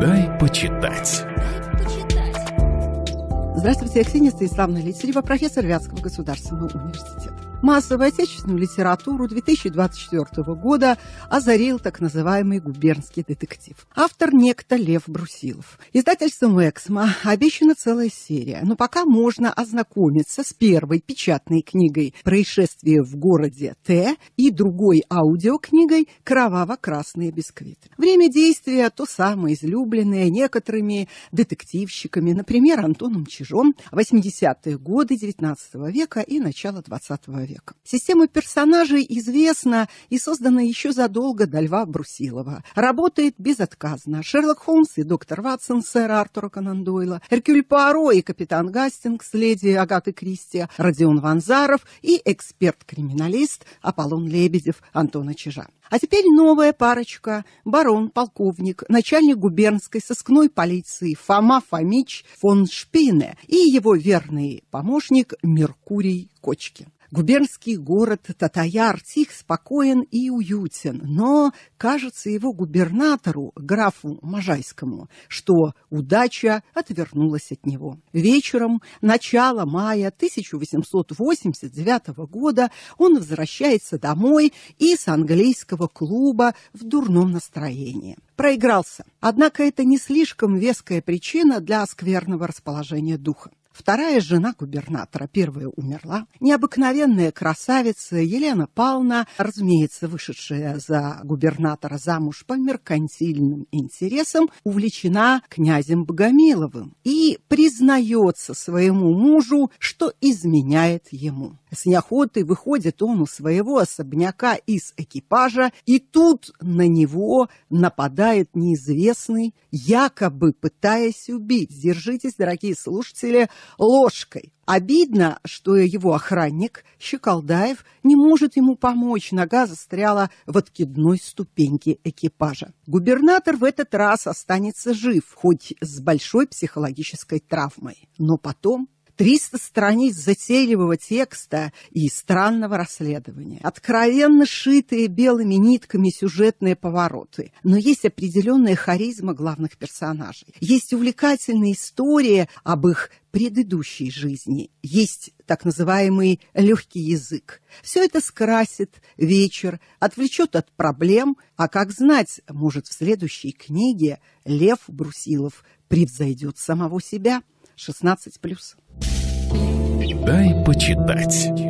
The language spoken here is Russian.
Дай почитать. Здравствуйте, я Ксения Станиславовна-Летерева, профессор Вятского государственного университета. Массовую отечественную литературу 2024 года озарил так называемый губернский детектив. Автор некто Лев Брусилов. Издательством «Эксмо» обещана целая серия, но пока можно ознакомиться с первой печатной книгой «Происшествие в городе Т» и другой аудиокнигой «Кроваво-красные бисквиты». Время действия то самое излюбленное некоторыми детективщиками, например, Антоном Чижом, 80-е годы XIX века и начало XX века. Система персонажей известна и создана еще задолго до Льва Брусилова. Работает безотказно. Шерлок Холмс и доктор Ватсон сэра Артура Конан Дойла, Эркюль Пуаро и капитан Гастингс леди Агаты Кристи, Родион Ванзаров и эксперт-криминалист Аполлон Лебедев Антона Чижа. А теперь новая парочка: барон, полковник, начальник губернской сыскной полиции Фома Фомич фон Шпине и его верный помощник Меркурий Кочкин. Губернский город Татаяр тих, спокоен и уютен, но кажется его губернатору, графу Можайскому, что удача отвернулась от него. Вечером, начала мая 1889 года, он возвращается домой и с английского клуба в дурном настроении. Проигрался. Однако это не слишком веская причина для скверного расположения духа. Вторая жена губернатора, первая умерла, необыкновенная красавица Елена Павловна, разумеется, вышедшая за губернатора замуж по меркантильным интересам, увлечена князем Богомиловым и признается своему мужу, что изменяет ему. С неохотой выходит он у своего особняка из экипажа, и тут на него нападает неизвестный, якобы пытаясь убить. Держитесь, дорогие слушатели, ложкой. Обидно, что его охранник Щеколдаев не может ему помочь. Нога застряла в откидной ступеньке экипажа. Губернатор в этот раз останется жив, хоть с большой психологической травмой. Но потом 300 страниц затейливого текста и странного расследования, откровенно шитые белыми нитками сюжетные повороты. Но есть определенная харизма главных персонажей. Есть увлекательная история об их предыдущей жизни. Есть так называемый легкий язык. Все это скрасит вечер, отвлечет от проблем, а как знать, может, в следующей книге Лев Брусилов превзойдет самого себя. 16+. Дай почитать.